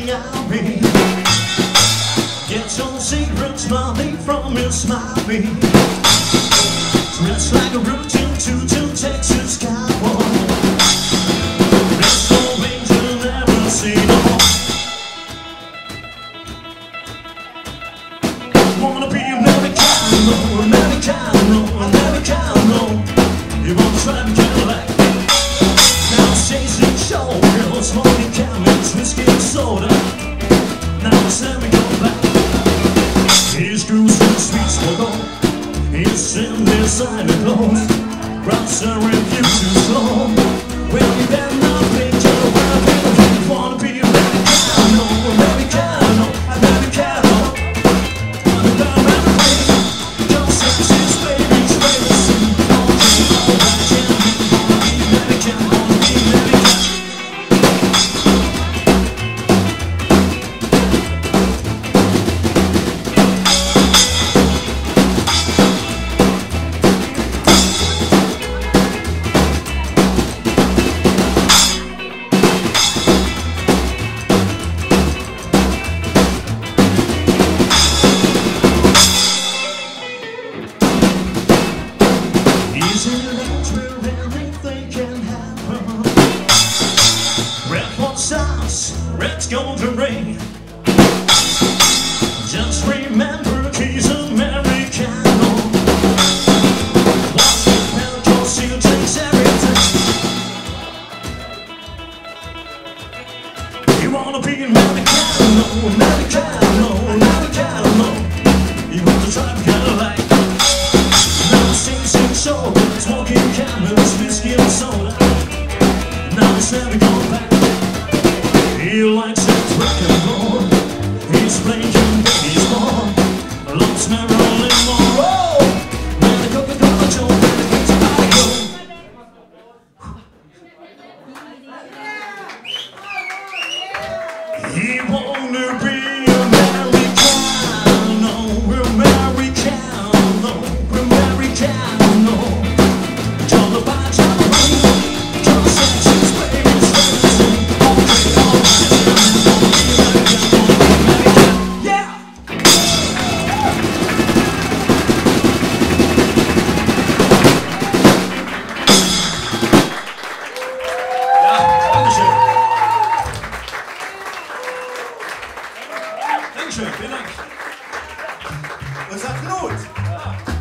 everything I mean. Get your secrets, money from your smiley. Dressed like a root to Texas cowboy. There's no angel never seen all. Wanna be Americano, Americano, Americano. You wanna drive a Cadillac? Now it's chasing show girls, smoking camels, whiskey and soda. Now it's never go back. Here's cruise to the streets for gold. Here's in designer clothes. Crowds are refused too slow. Well, you better not picture where I've been. Wanna be Americano, Americano, Americano. Red's going to rain. Just remember he's Americano. Watch the pedal, cause he takes everything. You wanna be Americano, Americano, Americano. You want to drive a Cadillac. Now it's chasing show, smoking camels, whiskey and soda. Now it's never going back. He likes his rock and roll. He's playing baseball. Loves Marilyn Monroe. When the Coca-Cola Joe benefits I go. He wanna be Americano, Americano, Americano. Talk about Johnny, John Sanchez, baby, sing. Dankeschön, vielen Dank. Unser Knut.